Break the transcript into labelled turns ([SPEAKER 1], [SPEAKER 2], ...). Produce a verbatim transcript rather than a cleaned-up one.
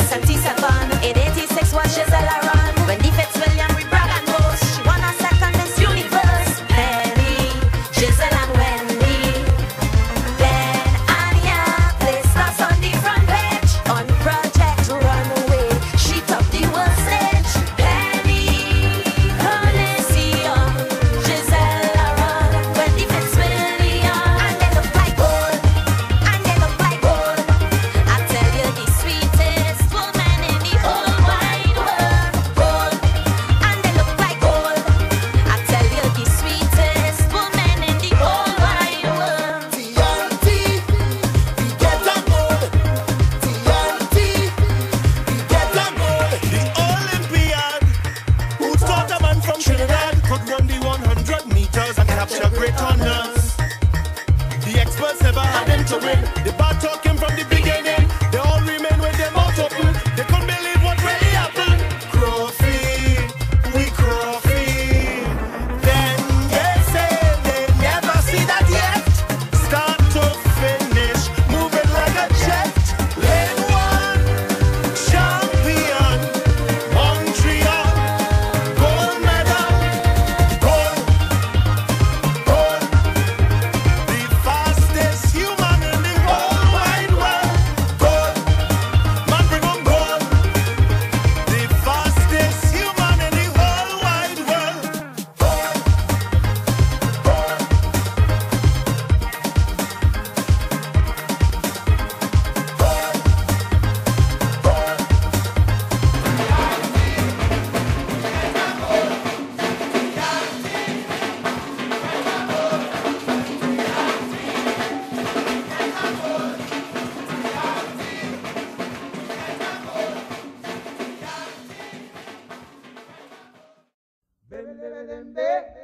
[SPEAKER 1] seventy-seven. In eighty-six, what Giselle run. When the Fitzwilliam we brag and boast. She won a second Miss Universe. Penny, Giselle and Wendy. Ben and Anya placed us on the front page. On Project Runaway, she topped the world stage. Penny, Coliseum, Giselle run. When the Fitzwilliam, and they look like gold, and they look like gold. I tell you, the sweetest woman in the whole wide world. Gold, and they look like gold. I tell you, the sweetest woman in the whole wide world.
[SPEAKER 2] T N T, we get a gold. T N T, we get a gold.
[SPEAKER 3] The Olympiad, who taught a man from Trinidad could run the one hundred meters and capture great honors. The experts never had him to win. The bad talk came from the beginning. They all remain with their mouth open. They couldn't believe what really happened. Crowfield, we crowfield. Then they say they never see that yet. Start to finish, moving like a jet. Lane one, champion, Montreal, gold medal, gold, gold. The fastest human in the whole wide world, gold. Man, bring on gold. The fastest human in the whole wide world, gold, gold.
[SPEAKER 2] Bim, bim, bim, bim.